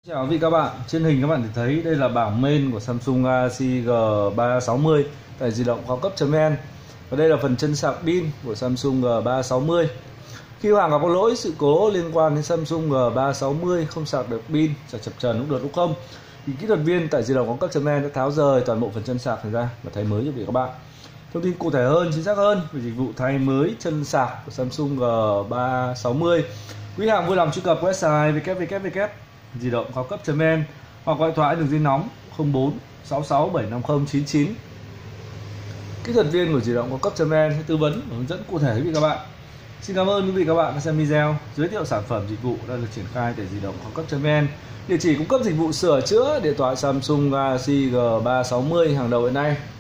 Chào quý vị các bạn, trên hình các bạn thể thấy đây là bảng main của Samsung Galaxy G360 tại di động cao cấp.vn. Và đây là phần chân sạc pin của Samsung G360. Khi hàng gặp có lỗi sự cố liên quan đến Samsung G360 không sạc được pin, sạc chập chờn lúc được lúc không, thì kỹ thuật viên tại di động cao cấp.vn đã tháo rời toàn bộ phần chân sạc này ra và thay mới cho quý vị các bạn. Thông tin cụ thể hơn, chính xác hơn về dịch vụ thay mới chân sạc của Samsung G360, quý hàng vui lòng truy cập website www di động cao cấp.vn hoặc gọi thoại đường dây nóng 04 66 750 99. Kỹ thuật viên của di động cao cấp.vn sẽ tư vấn và hướng dẫn cụ thể quý vị các bạn. Xin cảm ơn quý vị các bạn đã xem video giới thiệu sản phẩm dịch vụ đang được triển khai tại di động cao cấp.vn. Địa chỉ cung cấp dịch vụ sửa chữa điện thoại Samsung Galaxy G360 hàng đầu hiện nay.